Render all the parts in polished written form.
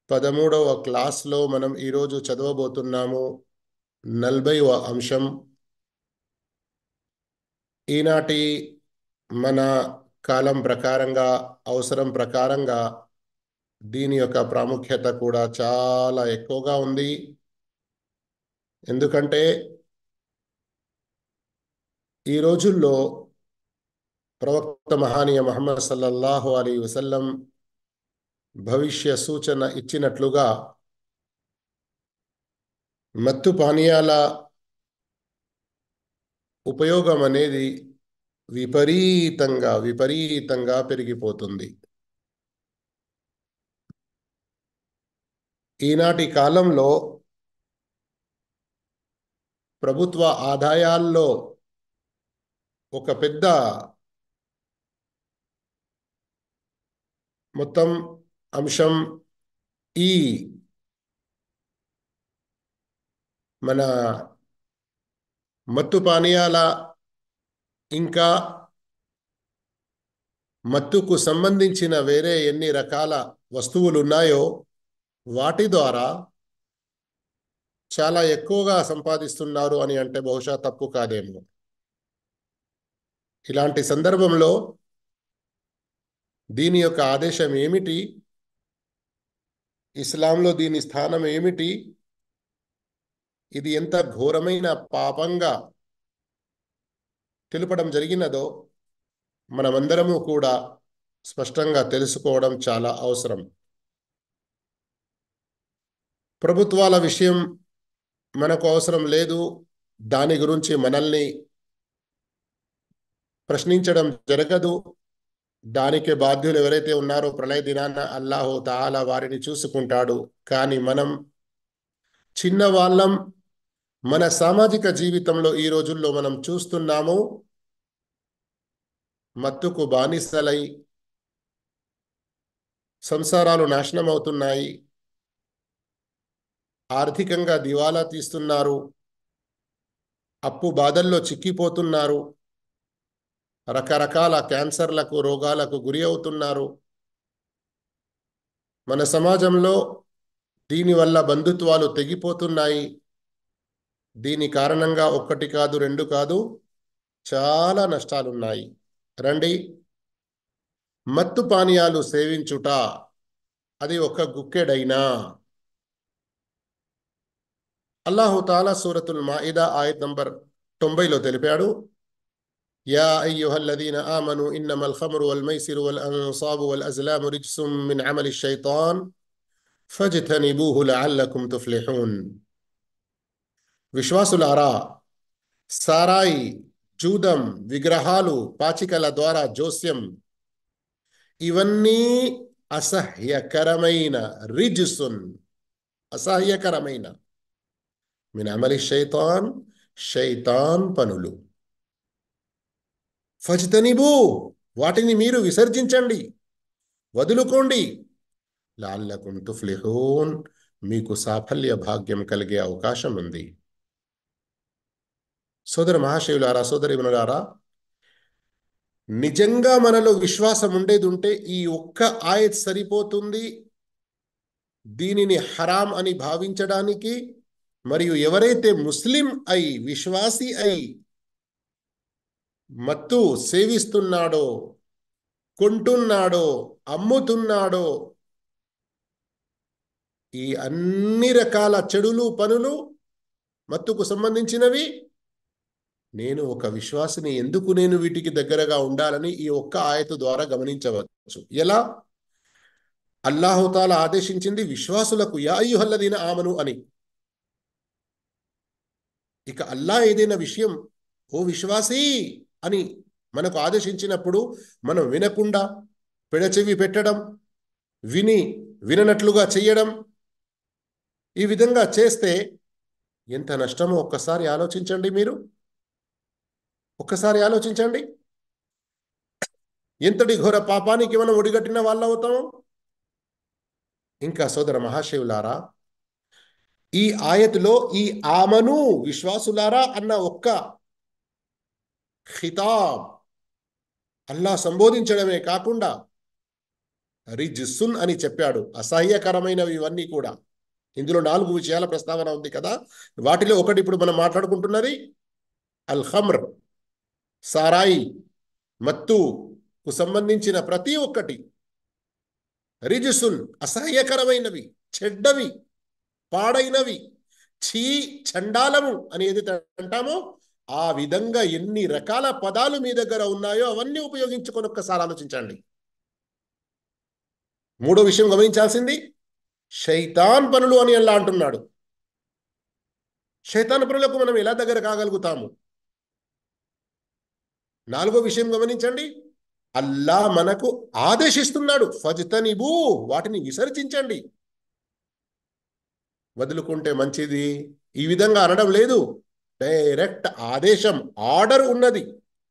13వ క్లాస్లో మనం ఈరోజు చదవబోతున్నాము 40వ అంశం. ఈనాటి మన కాలం ప్రకారంగా, అవసరం ప్రకారంగా దీని యొక్క ప్రాముఖ్యత కూడా చాలా ఎక్కువగా ఉంది. ఎందుకంటే ఈ రోజుల్లో ప్రవక్త మహానీయ ముహమ్మద్ సల్లల్లాహు అలైహి వసల్లం భవిష్య సూచన ఇచ్చినట్లుగా మత్తు పానీయాల ఉపయోగం అనేది విపరీతంగా పెరిగిపోతుంది. ఈనాటి కాలంలో ప్రభుత్వ ఆదాయాల్లో ఒక పెద్ద మొత్తం అంశం ఈ మన మత్తు పానీయాల ఇంకా మత్తుకు సంబంధించిన వేరే ఎన్ని రకాల వస్తువులు ఉన్నాయో వాటి ద్వారా చాలా ఎక్కువగా సంపాదిస్తున్నారు అని అంటే బహుశా తప్పు కాదేమో. ఇలాంటి సందర్భంలో దీని యొక్క ఆదేశం ఏమిటి, ఇస్లాంలో దీని స్థానం ఏమిటి, ఇది ఎంత ఘోరమైన పాపంగా తెలుపడం జరిగినదో మనమందరము కూడా స్పష్టంగా తెలుసుకోవడం చాలా అవసరం. ప్రభుత్వాల విషయం మనకు అవసరం లేదు, దాని గురించి మనల్ని ప్రశ్నించడం జరగదు. దానికి బాధ్యులు ఎవరైతే ఉన్నారో ప్రళయ దినాన అల్లాహు తాలా వారిని చూసుకుంటాడు. కానీ మనం చిన్నవాళ్ళం. మన సామాజిక జీవితంలో ఈ రోజుల్లో మనం చూస్తున్నాము, మత్తుకు బానిసలై సంసారాలు నాశనం అవుతున్నాయి, ఆర్థికంగా దివాలా తీస్తున్నారు, అప్పు బాధల్లో చిక్కిపోతున్నారు, రకరకాల క్యాన్సర్లకు, రోగాలకు గురి అవుతున్నారు. మన సమాజంలో దీనివల్ల బంధుత్వాలు తెగిపోతున్నాయి. దీని కారణంగా ఒక్కటి కాదు, రెండు కాదు, చాలా నష్టాలున్నాయి. రండి, మత్తు పానీయాలు సేవించుట అది ఒక గుక్కెడైనా. అల్లాహు తాలా సూరతుల్ మాయిదా ఆయత్ నంబర్ 90లో తెలిపాడు, యా అయ్యుహల్లదీన ఆమను ఇన్నమల్ ఖమ్రు వల్ మైసిరు వల్ అన్సాబు వల్ అజ్లాము రిజ్సుమ్ మిన్ అమలి షైతాన్ ఫజ్తనిబూహు లఅల్లకుమ్ తుఫ్లిహూన్. విశ్వాసులారా, సారాయి, జూదం, విగ్రహాలు, పాచికల ద్వారా జోస్యం, ఇవన్నీ అసహ్యకరమైన, రిజ్సున్ అసహ్యకరమైన, మిన్ అమలి షైతాన్ షైతాన్ పనులు. ఫజ్తనిబూ వాటిని మీరు విసర్జించండి, వదులుకోండి. లఅల్లకుం తుఫ్లిహూన్ మీకు సాఫల్య భాగ్యం కలిగే అవకాశం ఉంది. సోదర మహాశయులారా, సోదరిమణులారా, నిజంగా మనలో విశ్వాసం ఉండేది ఉంటే ఈ ఒక్క ఆయత్ సరిపోతుంది దీనిని హరాం అని భావించడానికి. మరియు ఎవరైతే ముస్లిం అయి, విశ్వాసి అయి మత్తు సేవిస్తున్నాడో, కొంటున్నాడో, అమ్ముతున్నాడో, ఈ అన్ని రకాల చెడులు పనులు మత్తుకు సంబంధించినవి, నేను ఒక విశ్వాసిని, ఎందుకు నేను వీటికి దగ్గరగా ఉండాలని ఈ ఒక్క ఆయతు ద్వారా గమనించవచ్చు. ఎలా? అల్లాహు తాలా ఆదేశించింది విశ్వాసులకు, యా అయ్యుహల్లదీన ఆమను అని. ఇక అల్లా ఏదైనా విషయం ఓ విశ్వాసీ అని మనకు ఆదేశించినప్పుడు మనం వినకుండా పెడచెవి పెట్టడం, విననట్లుగా చెయ్యడం, ఈ విధంగా చేస్తే ఎంత నష్టమో ఒక్కసారి ఆలోచించండి. మీరు ఒక్కసారి ఆలోచించండి, ఎంతటి ఘోర పాపానికి మనం ఒడిగట్టిన వాళ్ళు అవుతాము. ఇంకా సోదర మహాశివులారా, ఈ ఆయతులో ఈ ఆమను విశ్వాసులారా అన్న ఒక్క ఖితాబ్ అల్లా సంబోధించడమే కాకుండా రిజ్సున్ అని చెప్పాడు. అసహ్యకరమైనవి ఇవన్నీ కూడా. ఇందులో 4 విషయాల ప్రస్తావన ఉంది కదా. వాటిలో ఒకటి ఇప్పుడు మనం మాట్లాడుకుంటున్నది అల్ ఖమ్ర్, సారాయి, మత్తుకు సంబంధించిన ప్రతి ఒక్కటి రిజ్సున్, అసహ్యకరమైనవి, చెడ్డవి, పాడైనవి, ఛీ, చండాలము అని ఏదైతే అంటామో ఆ విధంగా ఎన్ని రకాల పదాలు మీ దగ్గర ఉన్నాయో అవన్నీ ఉపయోగించుకొని ఒక్కసారి ఆలోచించండి. మూడో విషయం గమనించాల్సింది, శైతాన్ పనులు అని ఎలా అంటున్నాడు. శైతాన్ పనులకు మనం ఎలా దగ్గర కాగలుగుతాము? నాలుగో విషయం గమనించండి, అల్లా మనకు ఆదేశిస్తున్నాడు, ఫజ్తనిబూ, వాటిని విసర్జించండి. వదులుకుంటే మంచిది ఈ విధంగా అనడం లేదు, డైరెక్ట్ ఆదేశం, ఆర్డర్ ఉన్నది.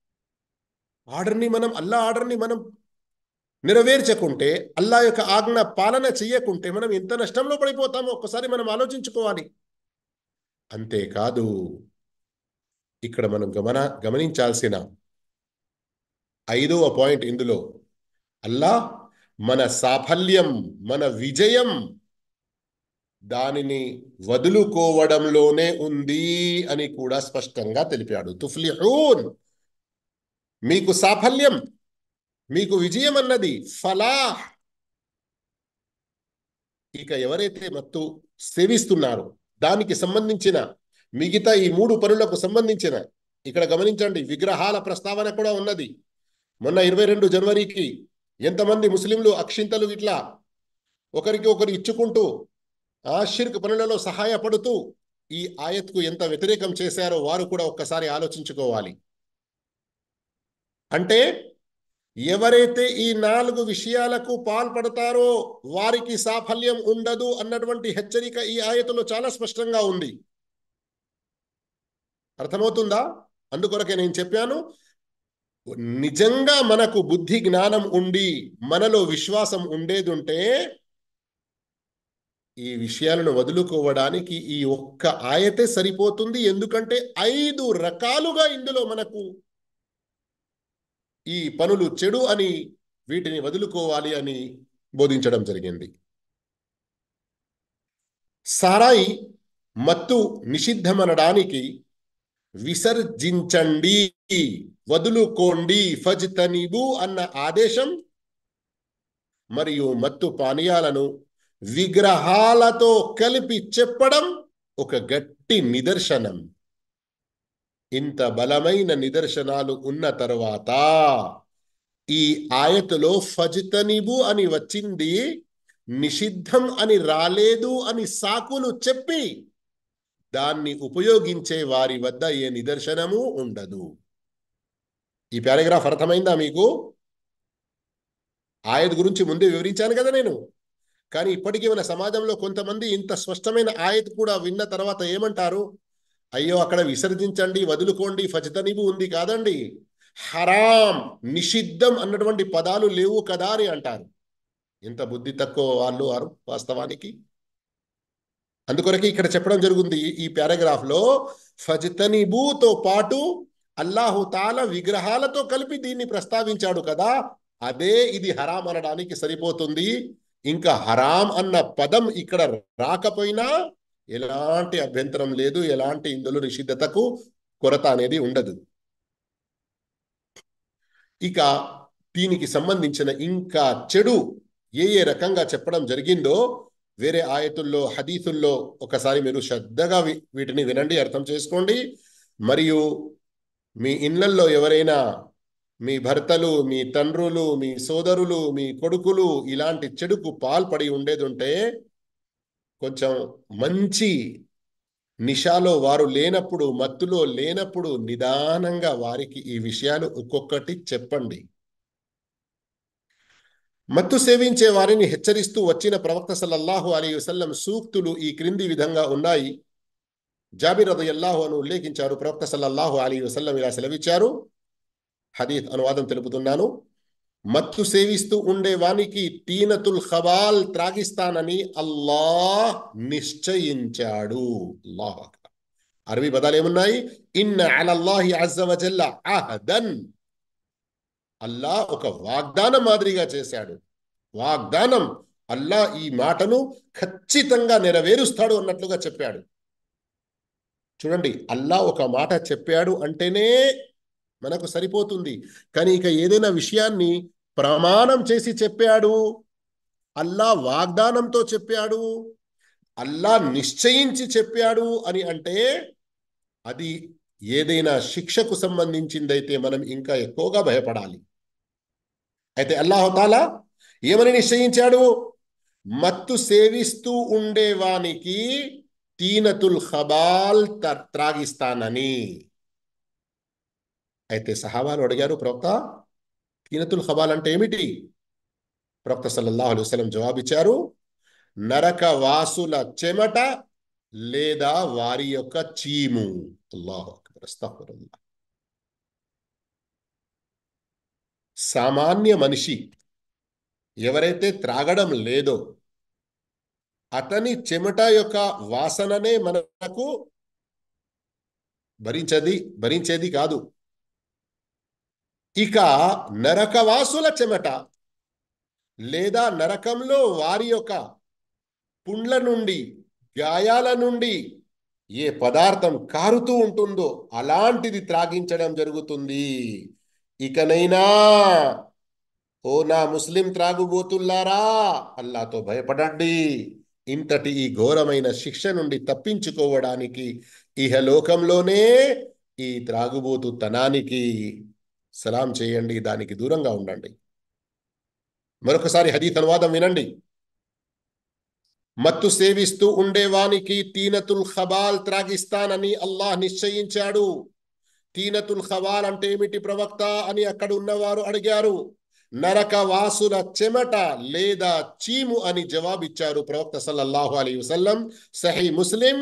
అల్లా ఆర్డర్ని మనం నెరవేర్చకుంటే, అల్లా యొక్క ఆజ్ఞ పాలన చెయ్యకుంటే మనం ఎంత నష్టంలో పడిపోతామో ఒక్కసారి మనం ఆలోచించుకోవాలి. అంతేకాదు, ఇక్కడ మనం గమనించాల్సిన 5వ పాయింట్ ఇందులో, అల్లా మన సాఫల్యం, మన విజయం దానిని వదులుకోవడంలోనే ఉంది అని కూడా స్పష్టంగా తెలిపాడు. తుఫ్లిహూన్, మీకు సాఫల్యం, మీకు విజయం అన్నది ఫలాహ్. ఇక ఎవరైతే మత్తు సేవిస్తున్నారో దానికి సంబంధించిన మిగతా ఈ 3 పనులకు సంబంధించిన, ఇక్కడ గమనించండి, విగ్రహాల ప్రస్తావన కూడా ఉన్నది. మొన్న 22 జనవరికి ఎంతమంది ముస్లింలు అక్షింతలు ఇట్లా ఒకరికి ఒకరు ఇచ్చుకుంటూ ఆ షిర్క్ పనులలో సహాయపడుతూ ఈ ఆయత్కు ఎంత వ్యతిరేకం చేశారో వారు కూడా ఒక్కసారి ఆలోచించుకోవాలి. అంటే ఎవరైతే ఈ 4 విషయాలకు పాల్పడతారో వారికి సాఫల్యం ఉండదు అన్నటువంటి హెచ్చరిక ఈ ఆయతులో చాలా స్పష్టంగా ఉంది. అర్థమవుతుందా? అందుకొరకే నేను చెప్పాను, నిజంగా మనకు బుద్ధి జ్ఞానం ఉండి మనలో విశ్వాసం ఉండేదుంటే ఈ విషయాలను వదులుకోవడానికి ఈ ఒక్క ఆయతే సరిపోతుంది. ఎందుకంటే 5 రకాలుగా ఇందులో మనకు ఈ పనులు చెడు అని, వీటిని వదులుకోవాలి అని బోధించడం జరిగింది. సారాయి, మత్తు నిషిద్ధమనడానికి విసర్జించండి, వదులుకోండి, ఫజ్తనిబు అన్న ఆదేశం, మరియు మత్తు పానీయాలను విగ్రహాలతో కలిపి చెప్పడం ఒక గట్టి నిదర్శనం. ఇంత బలమైన నిదర్శనాలు ఉన్న తరువాత ఈ ఆయతులో ఫజ్తనిబు అని వచ్చింది, నిషిద్ధం అని రాలేదు అని సాకులు చెప్పి దాన్ని ఉపయోగించే వారి వద్ద ఏ నిదర్శనము ఉండదు. ఈ పారాగ్రాఫ్ అర్థమైందా మీకు? ఆయత్ గురించి ముందే వివరించాను కదా నేను. కానీ ఇప్పటికీ మన సమాజంలో కొంతమంది ఇంత స్పష్టమైన ఆయత్ కూడా విన్న తర్వాత ఏమంటారు, అయ్యో అక్కడ విసర్జించండి, వదులుకోండి, ఫజ్తనిబు ఉంది కాదండి, హరాం, నిషిద్ధం అన్నటువంటి పదాలు లేవు కదా అని అంటారు. ఎంత బుద్ధి తక్కువ వాళ్ళు వాస్తవానికి. అందుకొరకే ఇక్కడ చెప్పడం జరుగుతుంది ఈ పారాగ్రాఫ్ లో, ఫజ్తనిబుతో పాటు అల్లాహు తాలా విగ్రహాలతో కలిపి దీన్ని ప్రస్తావించాడు కదా, అదే ఇది హరాం అనడానికి సరిపోతుంది. ఇంకా హరాం అన్న పదం ఇక్కడ రాకపోయినా ఎలాంటి అభ్యంతరం లేదు, ఎలాంటి ఇందులో నిషిద్ధతకు కొరత అనేది ఉండదు. ఇక దీనికి సంబంధించిన ఇంకా చెడు ఏ రకంగా చెప్పడం జరిగిందో వేరే ఆయతుల్లో, హదీసుల్లో ఒకసారి మీరు శ్రద్ధగా వీటిని వినండి, అర్థం చేసుకోండి. మరియు మీ ఇళ్లల్లో ఎవరైనా మీ భర్తలు, మీ తండ్రులు, మీ సోదరులు, మీ కొడుకులు ఇలాంటి చెడుకు పాల్పడి ఉండేదుంటే, కొంచెం మంచి నిషాలో వారు లేనప్పుడు, మత్తులో లేనప్పుడు నిదానంగా వారికి ఈ విషయాలు ఒక్కొక్కటి చెప్పండి. మత్తు సేవించే వారిని హెచ్చరిస్తూ వచ్చిన ప్రవక్త సల్లల్లాహు అలైహి వసల్లం సూక్తులు ఈ క్రింది విధంగా ఉన్నాయి. జాబిర్ రదియల్లాహు అన్హు ఉల్లేఖించారు, ప్రవక్త సల్లల్లాహు అలైహి వసల్లం ఇలా సెలవిచ్చారు. హదీత్ అనువాదం తెలుపుతున్నాను. మత్తు సేవిస్తూ ఉండే వానికి తీనతుల్ ఖబాల్ త్రాగిస్తానని అల్లాహ్ నిశ్చయించాడు. అల్లాహు అక్బర్. అరబీ పదాలు ఏమున్నాయి? ఇన్న అలల్లాహి అజ్జ వజల్ల అహదన్, అల్లాహ్ ఒక వాగ్దానం మాదిరిగా చేశాడు. వాగ్దానం. అల్లా ఈ మాటను ఖచ్చితంగా నెరవేరుస్తాడు అన్నట్లుగా చెప్పాడు. చూడండి, అల్లా ఒక మాట చెప్పాడు అంటేనే మనకు సరిపోతుంది. కానీ ఇక ఏదైనా విషయాన్ని ప్రమాణం చేసి చెప్పాడు, అల్లా వాగ్దానంతో చెప్పాడు, అల్లా నిశ్చయించి చెప్పాడు అని అంటే అది ఏదైనా శిక్షకు సంబంధించిందైతే మనం ఇంకా ఎక్కువగా భయపడాలి. అయితే అల్లాహుతాలా ఏమని నిశ్చయించాడు? మత్తు సేవిస్తూ ఉండేవానికి తీనతుల్ ఖబాల్ త్రాగిస్తానని. అయితే సహాబాలు అడిగారు, ప్రవక్త తీనతుల్ ఖబాల్ అంటే ఏమిటి? ప్రవక్త సల్లల్లాహు అలైహి వసల్లం జవాబిచ్చారు, నరక వాసుల చెమట లేదా వారి యొక్క చీము. అల్లాహు అక్బర్, అస్తగ్ఫిరుల్లాహ్. సామాన్య మనిషి ఎవరైతే త్రాగడం లేదో అతని చెమట యొక్క వాసననే మనకు భరించేది కాదు. ఇక నరకవాసుల చెమట లేదా నరకంలో వారి యొక్క పుండ్ల నుండి, గాయాల నుండి ఏ పదార్థం కారుతూ ఉంటుందో అలాంటిది త్రాగించడం జరుగుతుంది. ఇకనైనా ఓ నా ముస్లిం త్రాగుబోతుల్లారా, అల్లాతో భయపడండి. ఇంతటి ఈ ఘోరమైన శిక్ష నుండి తప్పించుకోవడానికి ఇహలోకంలోనే ఈ త్రాగుబోతుతనానికి సలాం చేయండి, దానికి దూరంగా ఉండండి. మరొకసారి హదీత్ అనువాదం వినండి. మత్తు సేవిస్తూ ఉండేవానికి తీనతుల్ ఖబాల్ త్రాగిస్తానని అల్లాహ్ నిశ్చయించాడు. తీనతుల్ ఖబాల్ అంటే ఏమిటి ప్రవక్త అని అక్కడ ఉన్నవారు అడిగారు. నరక వాసుల చెమట లేదా చీము అని జవాబిచ్చారు ప్రవక్త సల్లల్లాహు అలైహి వసల్లం. సహీ ముస్లిం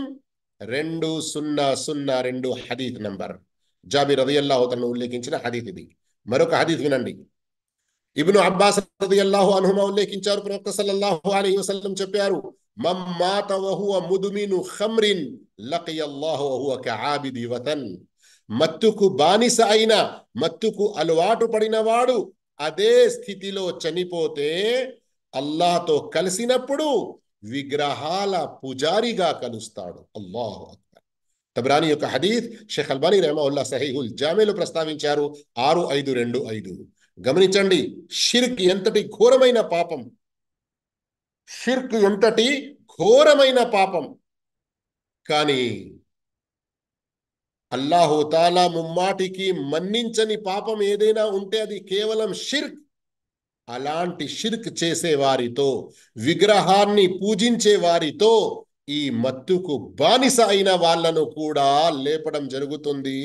2002 హదీత్ నంబర్. జాబిర్ రదియల్లాహు తను ఉల్లేఖించిన హదీత్ ఇది. మరొక హదీత్ వినండి. ఇబ్ను అబ్బాస్ రదియల్లాహు అన్హుమా ఉల్లేఖించారు, ప్రవక్త సల్లల్లాహు అలైహి వసల్లం చెప్పారు, మం మాత వహువ ముద్మిను ఖమ్రిన్ లకియల్లాహు వహువ కఆబిది వతన్. మత్తుకు బానిస అయిన, మత్తుకు అలవాటు పడినవాడు అదే స్థితిలో చనిపోతే అల్లాహ్తో కలిసినప్పుడు విగ్రహాల పుజారిగా కలుస్తాడు. అల్లాహు అక్బర్. తబ్రానీ యొక్క హదీత్ షేఖ్ అల్బానీ రహిమహుల్లా సహీహుల్ జామేలో ప్రస్తావించారు, 6525. గమనించండి, షిర్క్ ఎంతటి ఘోరమైన పాపం, షిర్క్ ఎంతటి ఘోరమైన పాపం. కానీ అల్లాహు తాలా ముమ్మాటికి మన్నించని పాపం ఏదైనా ఉంటే అది కేవలం షిర్క్. అలాంటి షిర్క్ చేసే వారితో, విగ్రహాన్ని పూజించే వారితో ఈ మత్తుకు బానిస అయిన వాళ్లను కూడా లేపడం జరుగుతుంది.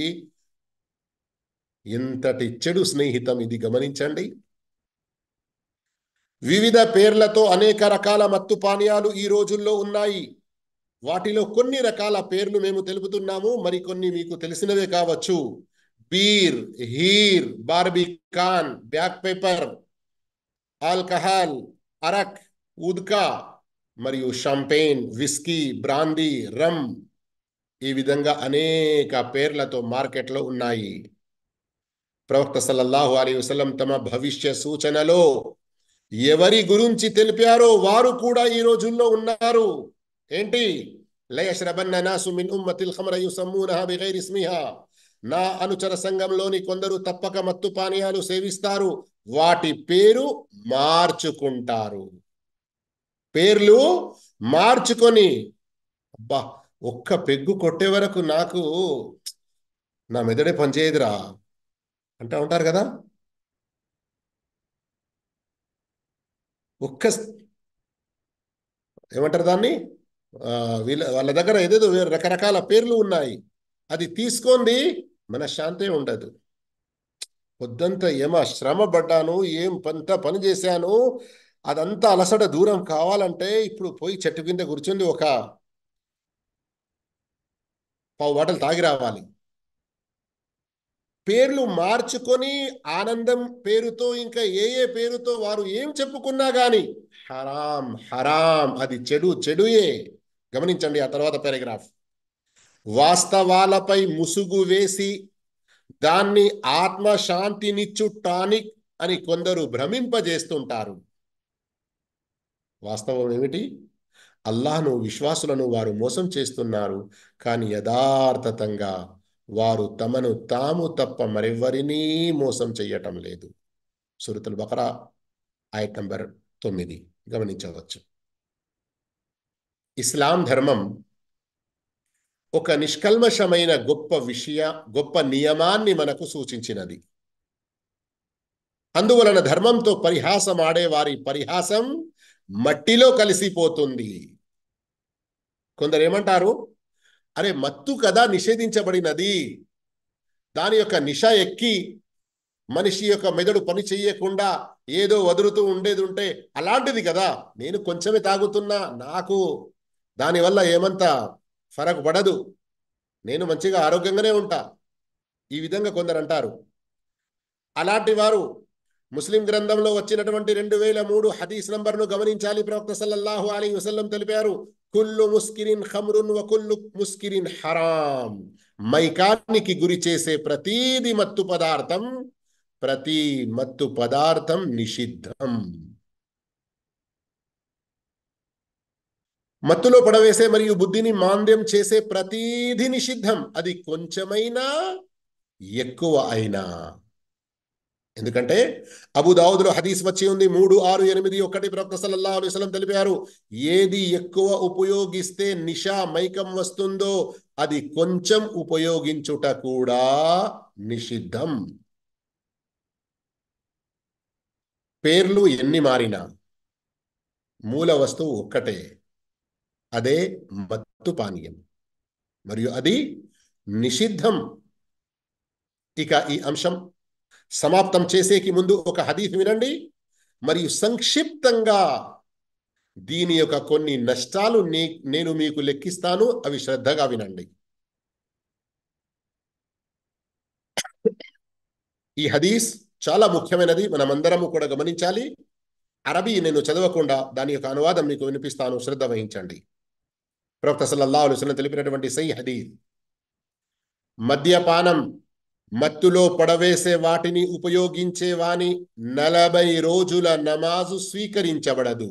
ఎంతటి చెడు స్నేహితం ఇది, గమనించండి. వివిధ పేర్లతో అనేక రకాల మత్తు పానీయాలు ఈ రోజుల్లో ఉన్నాయి. వాటిలో కొన్ని రకాల పేర్లు మేము తెలుపుతున్నాము, మరికొన్ని మీకు తెలిసినవే కావచ్చు. బీర్, హీర్, బార్బికాన్, బ్లాక్ పెప్పర్, ఆల్కహాల్, అరక్, ఉద్కా మరియు షాంపెయిన్, విస్కీ, బ్రాందీ, రమ్, ఈ విధంగా అనేక పేర్లతో మార్కెట్లో ఉన్నాయి. ప్రవక్త సల్లల్లాహు అలైహి వసల్లం తమ భవిష్య సూచనలో ఎవరి గురించి తెలిపారో వారు కూడా ఈ రోజుల్లో ఉన్నారు. ఏంటి? లయశ్రబన్న నాసు మిన్ ఉమ్మతిల్ ఖమ్ర యుసమ్మూనహా బిగైరి ఇస్మిహా. నా అనుచర సంఘంలోని కొందరు తప్పక మత్తు పానీయాలు సేవిస్తారు, వాటి పేరు మార్చుకుంటారు. పేర్లు మార్చుకొని, అబ్బా ఒక్క పెగ్గు కొట్టే వరకు నాకు నా మెదడే పనిచేయదురా అంటా ఉంటారు కదా. ఒక్క ఏమంటారు దాన్ని, వాళ్ళ దగ్గర ఏదేదో రకరకాల పేర్లు ఉన్నాయి. అది తీసుకొని మన శాంతే ఉండదు. పొద్దంతా ఏమో శ్రమ పడ్డాను, ఏం పని చేశాను, అదంతా అలసట దూరం కావాలంటే ఇప్పుడు పోయి చెట్టు కింద కూర్చుంది ఒక పావు బాటలు తాగి రావాలి. పేర్లు మార్చుకొని ఆనందం పేరుతో ఇంకా ఏ పేరుతో వారు ఏం చెప్పుకున్నా గాని హరాం హరాం, అది చెడుయే. గమనించండి ఆ తర్వాత పారాగ్రాఫ్. వాస్తవాలపై ముసుగు వేసి దాన్ని ఆత్మశాంతినిచ్చు టానిక్ అని కొందరు భ్రమింపజేస్తుంటారు. వాస్తవం ఏమిటి? అల్లాహ్ను విశ్వాసులను వారు మోసం చేస్తున్నారు, కానీ యథార్థతంగా వారు తమను తాము తప్ప మరెవ్వరినీ మోసం చెయ్యటం లేదు. సూరతుల్ బకరా ఆయత్ నంబర్ 9 గమనించవచ్చు. ఇస్లాం ధర్మం ఒక నిష్కల్మషమైన గొప్ప నియమాన్ని మనకు సూచించినది. అందువలన ధర్మంతో పరిహాసం ఆడే వారి పరిహాసం మట్టిలో కలిసిపోతుంది. కొందరు ఏమంటారు, అరే మత్తు కదా నిషేధించబడినది, దాని యొక్క నిష ఎక్కి మనిషి యొక్క మెదడు పని చెయ్యకుండా ఏదో వదులుతూ ఉండేది ఉంటే అలాంటిది కదా, నేను కొంచెమే తాగుతున్నా, నాకు దానివల్ల ఏమంత ఫరక్ పడదు, నేను మంచిగా ఆరోగ్యంగానే ఉంటా, ఈ విధంగా కొందరు అంటారు. అలాంటి వారు ముస్లిం గ్రంథంలో వచ్చినటువంటి 2003 హదీస్ నంబర్ను గమనించాలి. ప్రవక్త సల్లల్లాహు అలైహి వసల్లం తెలిపారు, కుల్లు ముస్కిరిన్ ఖమ్రున్ వ కుల్లు ముస్కిరిన్ హరాం. మైకానికి గురి చేసే ప్రతి మత్తు పదార్థం నిషిద్ధం. మత్తులో పడవేసే మరియు బుద్ధిని మాంద్యం చేసే ప్రతీది నిషిద్ధం, అది కొంచెమైనా ఎక్కువ అయినా. ఎందుకంటే అబూ దావుద్లో హదీస్ వచ్చి ఉంది 3681. ప్రవక్త సల్లల్లాహు అలైహి వసల్లం తెలిపారు, ఏది ఎక్కువ ఉపయోగిస్తే నిషా మైకం వస్తుందో అది కొంచెం ఉపయోగించుట కూడా నిషిద్ధం. పేర్లు ఎన్ని మారినా మూల వస్తువు ఒక్కటే, అదే మత్తు పానీయం, మరియు అది నిషిద్ధం. ఇక ఈ అంశం సమాప్తం చేసేకి ముందు ఒక హదీస్ వినండి, మరియు సంక్షిప్తంగా దీని యొక్క కొన్ని నష్టాలు నేను మీకు లెక్కిస్తాను, అవి శ్రద్ధగా వినండి. ఈ హదీస్ చాలా ముఖ్యమైనది, మనమందరము కూడా గమనించాలి. అరబీ నేను చదవకుండా దాని యొక్క అనువాదం మీకు వినిపిస్తాను, శ్రద్ధ వహించండి. ప్రవక్త సల్లల్లాహు అలైహి వసల్లం తెలిపినటువంటి సహీహ్ హదీస్, మద్యపానం, మత్తులో పడవేసే వాటిని ఉపయోగించే వాని 40 రోజుల నమాజు స్వీకరించబడదు.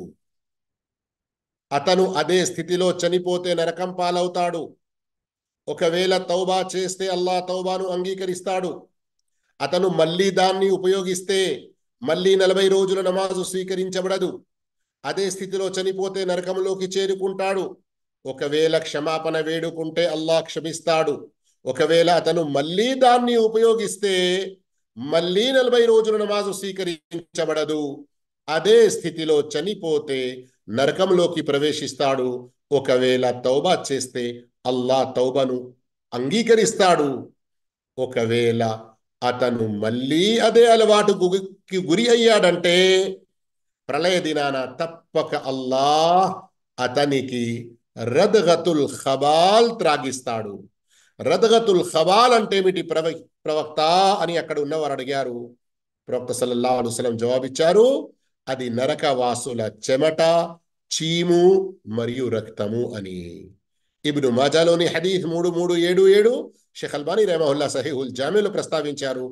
అతను అదే స్థితిలో చనిపోతే నరకం పాలవుతాడు. ఒకవేళ తౌబా చేస్తే అల్లాహ్ తౌబాను అంగీకరిస్తాడు. అతను మళ్ళీ దాన్ని ఉపయోగిస్తే మళ్ళీ 40 రోజుల నమాజు స్వీకరించబడదు. అదే స్థితిలో చనిపోతే నరకంలోకి చేరుకుంటాడు. ఒకవేళ క్షమాపణ వేడుకుంటే అల్లాహ్ క్షమిస్తాడు. ఒకవేళ అతను మళ్ళీ దాన్ని ఉపయోగిస్తే మళ్ళీ 40 రోజుల నమాజు స్వీకరించబడదు. అదే స్థితిలో చనిపోతే నరకంలోకి ప్రవేశిస్తాడు. ఒకవేళ తౌబా చేస్తే అల్లాహ్ తౌబాను అంగీకరిస్తాడు. ఒకవేళ అతను మళ్ళీ అదే అలవాటుకి గురి అయ్యాడంటే ప్రళయ దినాన తప్పక అల్లాహ్ అతనికి రద్గతుల్ ఖబాల్ త్రాగిస్తాడు. రద్గతుల్ ఖబాల్ అంటే ఏమిటి ప్రవక్త అని అక్కడ ఉన్నవారు అడిగారు. ప్రవక్త సల్లల్లాహు అలైహి వసల్లం జవాబిచ్చారు, అది నరకవాసుల చెమట, చీము మరియు రక్తము అని. ఇబ్ను మాజాలోని హదీస్ 3377, షేఖ్ అల్బానీ రహిమహుల్లా సహీహుల్ జామీలో ప్రస్తావించారు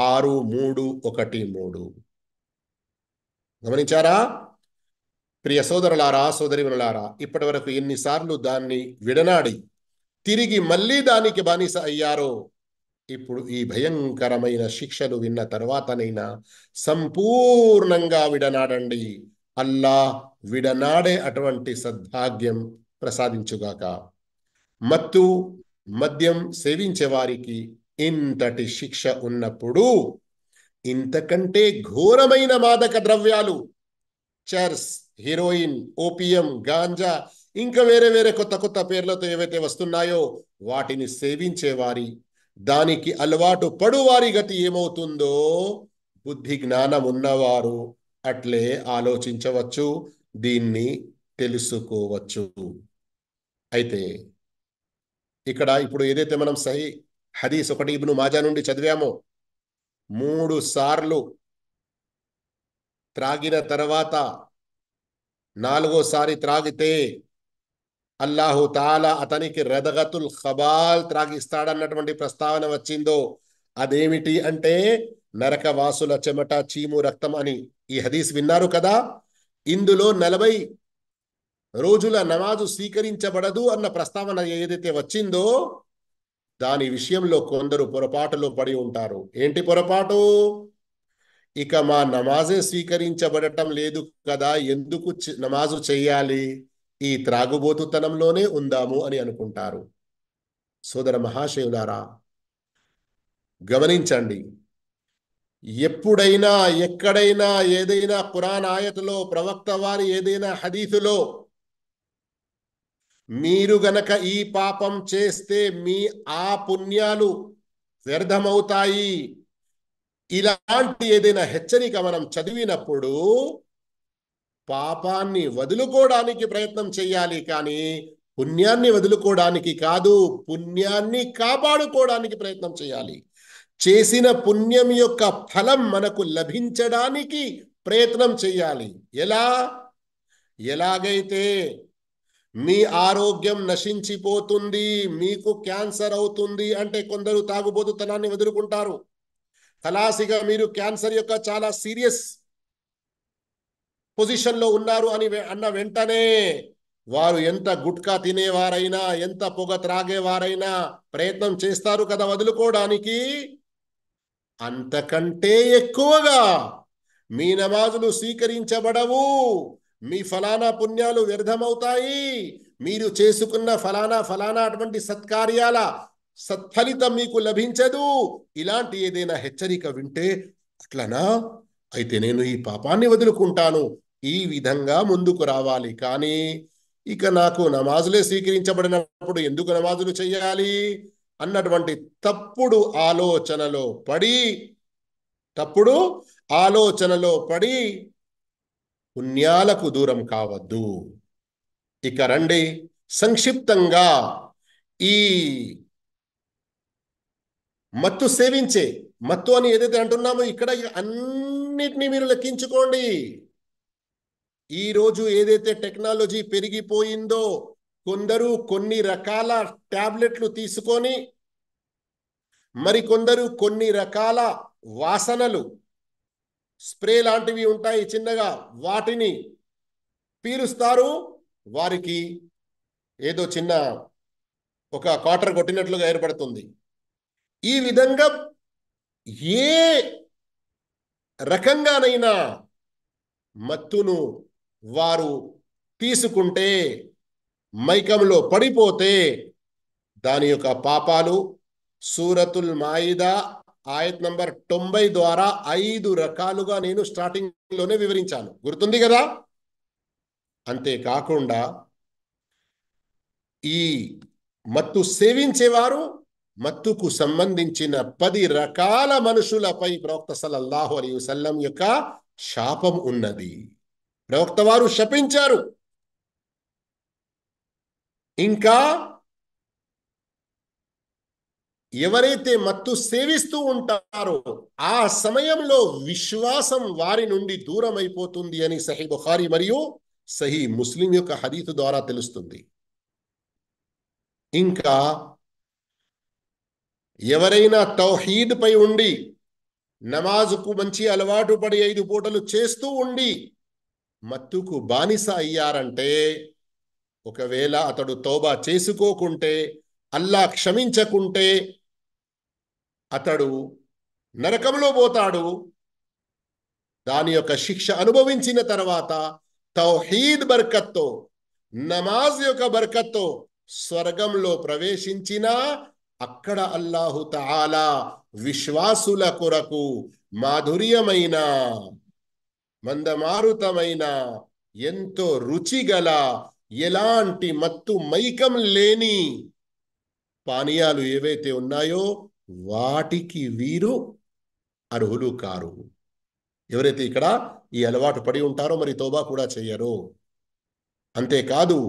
6313. గమనించారా? ప్రియ సోదరులారా, సోదరిమణులారా, ఇప్పటి వరకు ఎన్నిసార్లు దాన్ని విడనాడి తిరిగి మళ్ళీ దానికి బానిస అయ్యారో, ఇప్పుడు ఈ భయంకరమైన శిక్షలు విన్న తర్వాతనైనా సంపూర్ణంగా విడనాడండి. అల్లాహ్ విడనాడే అటువంటి సద్భాగ్యం ప్రసాదించుగాక. మత్తు, మద్యం సేవించే వారికి ఇంతటి శిక్ష ఉన్నప్పుడు ఇంతకంటే ఘోరమైన మాదక ద్రవ్యాలు, చర్స్, హీరోయిన్, ఓపియం, గాంజా, ఇంకా వేరే వేరే కొత్త కొత్త పేర్లతో ఏవైతే వస్తున్నాయో వాటిని సేవించేవారి, దానికి అలవాటు పడువారి గతి ఏమవుతుందో బుద్ధి జ్ఞానం ఉన్నవారు అట్లే ఆలోచించవచ్చు, దీన్ని తెలుసుకోవచ్చు. అయితే ఇక్కడ ఇప్పుడు ఏదైతే మనం సహీ హదీస్ 1 ఇబ్ను మాజా నుండి చదివామో, 3 సార్లు త్రాగిన తర్వాత 4వసారి త్రాగితే అల్లాహు తాలా అతనికి రదగతుల్ ఖబాల్ త్రాగిస్తాడన్నటువంటి ప్రస్తావన వచ్చిందో అదేమిటి అంటే నరకవాసుల చెమట, చీము, రక్తం అని. ఈ హదీస్ విన్నారు కదా? ఇందులో 40 రోజుల నమాజు స్వీకరించబడదు అన్న ప్రస్తావన ఏదైతే వచ్చిందో దాని విషయంలో కొందరు పొరపాటులో పడి ఉంటారు. ఏంటి పొరపాటు? ఇక మా నమాజే స్వీకరించబడటం లేదు కదా, ఎందుకు నమాజు చెయ్యాలి, ఈ త్రాగుబోతుతనంలోనే ఉందాము అని అనుకుంటారు. సోదర మహాశయులారా, గమనించండి. ఎప్పుడైనా ఎక్కడైనా ఏదైనా ఖురాన్ ఆయతులో, ప్రవక్త వారి ఏదైనా హదీసులో మీరు గనక ఈ పాపం చేస్తే మీ ఆ పుణ్యాలు వ్యర్థమవుతాయి, ఇలాంటి ఏదైనా హెచ్చరిక మనం చదివినప్పుడు పాపాన్ని వదులుకోవడానికి ప్రయత్నం చేయాలి, కానీ పుణ్యాన్ని వదులుకోవడానికి కాదు, పుణ్యాన్ని కాపాడుకోవడానికి ప్రయత్నం చేయాలి. చేసిన పుణ్యం యొక్క ఫలం మనకు లభించడానికి ప్రయత్నం చేయాలి. ఎలాగైతే మీ ఆరోగ్యం నశించిపోతుంది, మీకు క్యాన్సర్ అవుతుంది అంటే కొందరు తాగుబోతుతనాన్ని వదులుకుంటారు. ఖలాసిగా మీరు క్యాన్సర్ యొక్క చాలా సీరియస్ పొజిషన్లో ఉన్నారు అని అన్న వెంటనే వారు ఎంత గుట్కా తినేవారైనా, ఎంత పొగ త్రాగేవారైనా ప్రయత్నం చేస్తారు కదా వదులుకోవడానికి. అంతకంటే ఎక్కువగా మీ నమాజులు స్వీకరించబడవు, మీ ఫలానా పుణ్యాలు వ్యర్థమవుతాయి, మీరు చేసుకున్న ఫలానా అటువంటి సత్కార్యాల సత్ఫలితం మీకు లభించదు, ఇలాంటి ఏదైనా హెచ్చరిక వింటే అట్లనా, అయితే నేను ఈ పాపాన్ని వదులుకుంటాను, ఈ విధంగా ముందుకు రావాలి. కానీ ఇక నాకు నమాజులే స్వీకరించబడినప్పుడు ఎందుకు నమాజులు చెయ్యాలి అన్నటువంటి తప్పుడు ఆలోచనలో పడి పుణ్యాలకు దూరం కావద్దు. ఇక రండి, సంక్షిప్తంగా ఈ మత్తు అని ఏదైతే అంటున్నామో ఇక్కడ అన్నిటినీ మీరు లెక్కించుకోండి. ఈరోజు ఏదైతే టెక్నాలజీ పెరిగిపోయిందో, కొందరు కొన్ని రకాల టాబ్లెట్లు తీసుకొని మరికొందరు కొన్ని రకాల వాసనలు స్ప్రే లాంటివి ఉంటాయి చిన్నగా, వాటిని పీలుస్తారు. వారికి ఏదో చిన్న ఒక కాటర్ కొట్టినట్లుగా ఏర్పడుతుంది. ఈ విధంగా ఏ రకంగానైనా మత్తును వారు తీసుకుంటే, మైకంలో పడిపోతే దాని యొక్క పాపాలు సూరతుల్ మాయిదా ఆయత్ నంబర్ 90 ద్వారా 5 రకాలుగా నేను స్టార్టింగ్ లోనే వివరించాను, గుర్తుంది కదా. అంతేకాకుండా ఈ మత్తు సేవించేవారు, మత్తుకు సంబంధించిన 10 రకాల మనుషులపై ప్రవక్త సల్లల్లాహు అలైహి వసల్లం యొక్క శాపం ఉన్నది. ప్రవక్త వారు శపించారు. ఇంకా ఎవరైతే మత్తు సేవిస్తూ ఉంటారో ఆ సమయంలో విశ్వాసం వారి నుండి దూరం అయిపోతుంది అని సహీ బుఖారీ మరియు సహీ ముస్లిం యొక్క హదీతు ద్వారా తెలుస్తుంది. ఇంకా ఎవరైనా తౌహీద్ పై ఉండి నమాజుకు మంచి అలవాటు పడి 5 పూటలు చేస్తూ ఉండి మత్తుకు బానిస అయ్యారంటే, ఒకవేళ అతడు తౌబా చేసుకోకుంటే, అల్లా క్షమించకుంటే అతడు నరకంలో పోతాడు. దాని యొక్క శిక్ష అనుభవించిన తర్వాత తౌహీద్ బర్కత్తో, నమాజ్ యొక్క బర్కత్తో స్వర్గంలో ప్రవేశించిన అక్కడ అల్లాహు తఆలా విశ్వాసుల కొరకు మాధుర్యమైన, మందమారుతమైన, ఎంతో రుచిగల, ఎలాంటి మత్తు మైకం లేని పానీయాలు ఏవైతే ఉన్నాయో వాటికి వీరు అర్హులు కారు. ఎవరైతే ఇక్కడ ఈ అలవాటు పడి ఉంటారో మరి తౌబా కూడా చెయ్యరో. అంతేకాదు,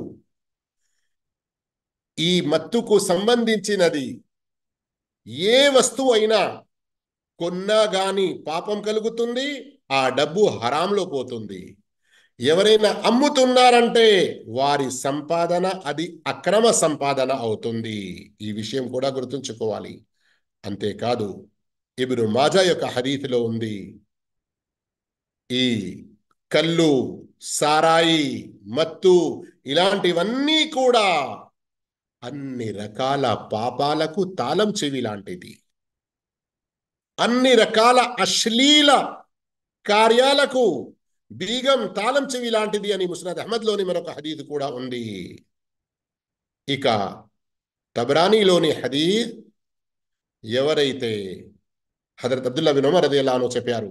ఈ మత్తుకు సంబంధించినది ఏ వస్తువు అయినా కొన్నా గాని పాపం కలుగుతుంది, ఆ డబ్బు హరాంలో పోతుంది. ఎవరైనా అమ్ముతున్నారంటే వారి సంపాదన అది అక్రమ సంపాదన అవుతుంది. ఈ విషయం కూడా గుర్తుంచుకోవాలి. అంతేకాదు, ఇబ్ను మాజా యొక్క హదీసులో ఉంది, ఈ కల్లు, సారాయి, మత్తు ఇలాంటివన్నీ కూడా అన్ని రకాల పాపాలకు తాళం చెవి లాంటిది. అన్ని రకాల అశ్లీల కార్యాలకు బీగం తాళం చెవి లాంటిది అని ముస్నద్ అహ్మద్లోని మరొక హదీద్ కూడా ఉంది. ఇక తబరానీలోని హదీద్, ఎవరైతే హజరత్ అబ్దుల్లా బిన్ ఉమర్ రదియల్లాహు అన్హు చెప్పారు,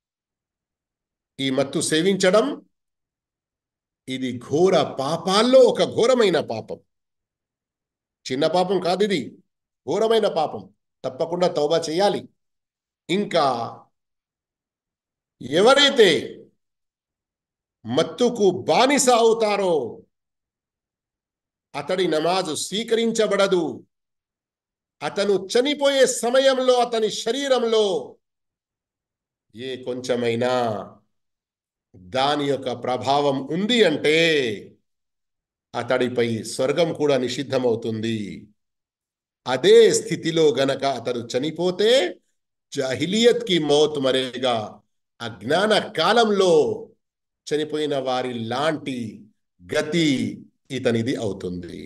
ఈ మత్తు సేవించడం ఇది ఘోర పాపాల్లో ఒక ఘోరమైన పాపం. చిన్న పాపం కాదు, ఇది ఘోరమైన పాపం. తప్పకుండా తౌబా చేయాలి. ఇంకా ఎవరైతే మత్తుకు బానిస అవుతారో అతడి నమాజు స్వీకరించబడదు. అతను చనిపోయే సమయంలో అతని శరీరంలో ఏ కొంచెమైనా దాని యొక్క ప్రభావం ఉంది అంటే అతడిపై స్వర్గం కూడా నిషిద్ధమవుతుంది. అదే స్థితిలో గనక అతడు చనిపోతే జాహిలియత్ కి మౌత్ మరేగా, అజ్ఞాన కాలంలో చనిపోయిన వారి లాంటి గతి ఇతనిది అవుతుంది.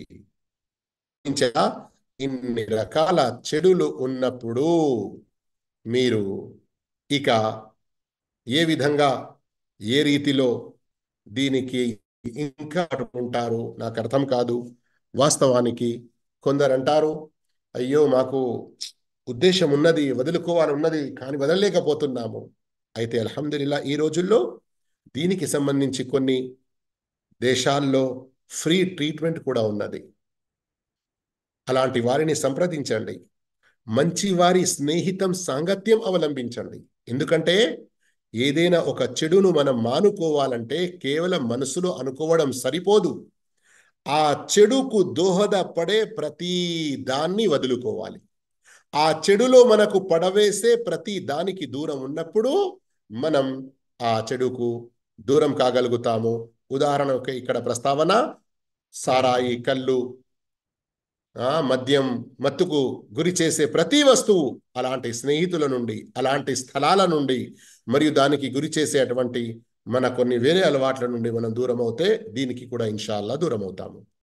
ఇన్ని రకాల చెడులు ఉన్నప్పుడు మీరు ఇక ఏ విధంగా, ఏ రీతిలో దీనికి ఇంకా ఉంటారు నాకు అర్థం కాదు. వాస్తవానికి కొందరంటారు, అయ్యో మాకు ఉద్దేశం ఉన్నది, వదులుకోవాలన్నది, కానీ వదలలేకపోతున్నాము. అయితే అల్హమ్దులిల్లా ఈ రోజుల్లో దీనికి సంబంధించి కొన్ని దేశాల్లో ఫ్రీ ట్రీట్మెంట్ కూడా ఉన్నది. అలాంటి వారిని సంప్రదించండి. మంచి వారి స్నేహితం సాంగత్యం అవలంబించండి. ఎందుకంటే ఏదైనా ఒక చెడును మనం మానుకోవాలంటే కేవలం మనసులో అనుకోవడం సరిపోదు. ఆ చెడుకు దోహదపడే ప్రతి దాన్ని వదులుకోవాలి. ఆ చెడులో మనకు పడవేసే ప్రతి దానికి దూరం ఉన్నప్పుడు మనం ఆ చెడుకు దూరం కాగలుగుతాము. ఉదాహరణకు ఇక్కడ ప్రస్తావన సారాయి, కళ్ళు, మద్యం, మత్తుకు గురి చేసే ప్రతి వస్తువు అలాంటి స్నేహితుల నుండి, అలాంటి స్థలాల నుండి, మరియు దానికి గురి చేసే అటువంటి మన కొన్ని వేరే అలవాట్ల నుండి మనం దూరం అవుతే దీనికి కూడా ఇన్షా అల్లా దూరం అవుతాము.